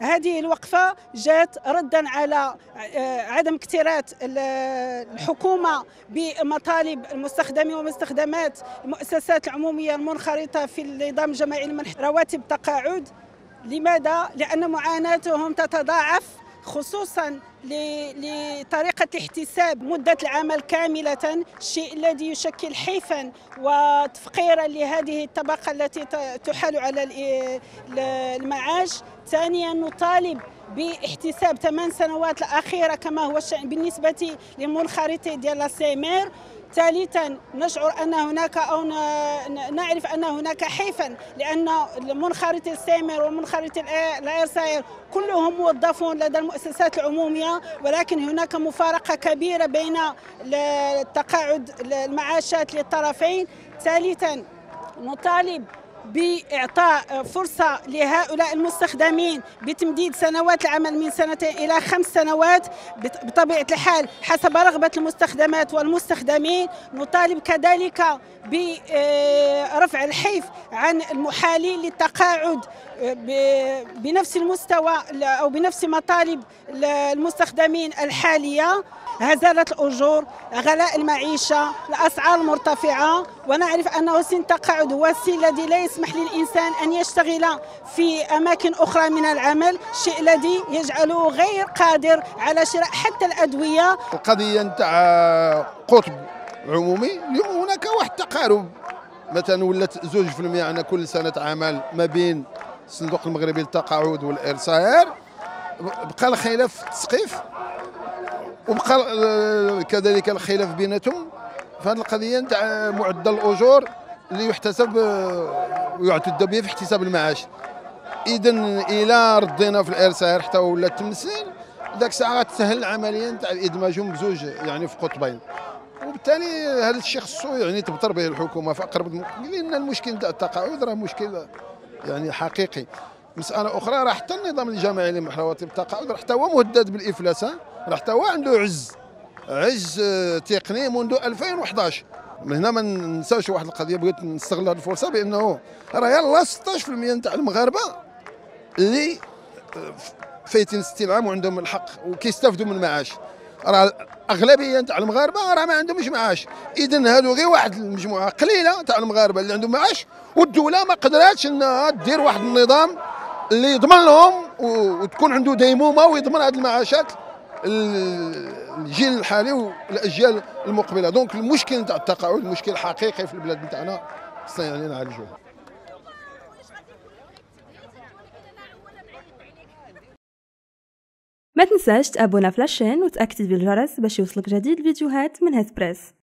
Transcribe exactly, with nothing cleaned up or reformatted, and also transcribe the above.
هذه الوقفة جاءت ردا على عدم اكتراث الحكومة بمطالب المستخدمين ومستخدمات المؤسسات العمومية المنخرطة في النظام الجماعي لمنح رواتب تقاعد. لماذا؟ لأن معاناتهم تتضاعف، خصوصا لطريقة احتساب مدة العمل كاملة، الشيء الذي يشكل حيفا وتفقيرا لهذه الطبقة التي تحال على المعاش. ثانيا، نطالب باحتساب ثمان سنوات الأخيرة كما هو الشأن بالنسبة للمنخرطين ديال لاسيمير. ثالثا، نشعر ان هناك او نعرف ان هناك حيفا، لان منخرطي السيمير ومنخرطي الإرساير كلهم موظفون لدى المؤسسات العموميه، ولكن هناك مفارقه كبيره بين التقاعد المعاشات للطرفين. ثالثا، نطالب بإعطاء فرصة لهؤلاء المستخدمين بتمديد سنوات العمل من سنتين إلى خمس سنوات بطبيعة الحال حسب رغبة المستخدمات والمستخدمين. نطالب كذلك برفع الحيف عن المحالين للتقاعد بنفس المستوى أو بنفس مطالب المستخدمين الحالية. هزالة الأجور، غلاء المعيشة، الأسعار المرتفعة، ونعرف أنه سن التقاعد هو السن الذي لا يسمح للإنسان أن يشتغل في أماكن أخرى من العمل، الشيء الذي يجعله غير قادر على شراء حتى الأدوية. القضية نتاع قطب عمومي، اليوم هناك واحد التقارب، مثلا ولات زوج في المية عن كل سنة عمل ما بين الصندوق المغربي للتقاعد والإرساير. بقى الخلاف في التسقيف، وبقى كذلك الخلاف بيناتهم في هذه القضيه نتاع معدل الاجور اللي يحتسب ويعتد به في احتساب المعاش. اذا الى ردينا في الارسال حتى ولا التمثيل، ذاك الساعه غتسهل العمليه نتاع ادماجهم بزوج يعني في قطبين، وبالتالي هذا الشيء خصو يعني تبطر به الحكومه في اقرب الممكن، لان المشكل نتاع التقاعد راه مشكل يعني حقيقي. مساله اخرى، راه حتى النظام الجماعي لمحاوله التقاعد راه حتى هو مهدد بالافلاس، راه حتى هو عنده عجز عجز تقني منذ ألفين وأحد عشر. من هنا ما ننساوش واحد القضيه، بغيت نستغل هذه الفرصه بانه راه يلاه ستة عشر بالمئة نتاع المغاربه اللي فايتين ستين عام وعندهم الحق وكيستافدوا من المعاش. راه اغلبيه نتاع المغاربه راه ما عندهمش معاش. اذا هادو غير واحد المجموعه قليله تاع المغاربه اللي عندهم معاش، والدوله ما قدراتش انها دير واحد النظام اللي يضمن لهم وتكون عنده ديمومه ويضمن هذه المعاشات الجيل الحالي والاجيال المقبله. دونك المشكل نتاع التقاعد مشكل حقيقي في البلاد نتاعنا، خصنا يعني نعالجوه. ما تنساش تابونا في لاشين وتاكتيفي الجرس باش يوصلك جديد الفيديوهات من هسبريس.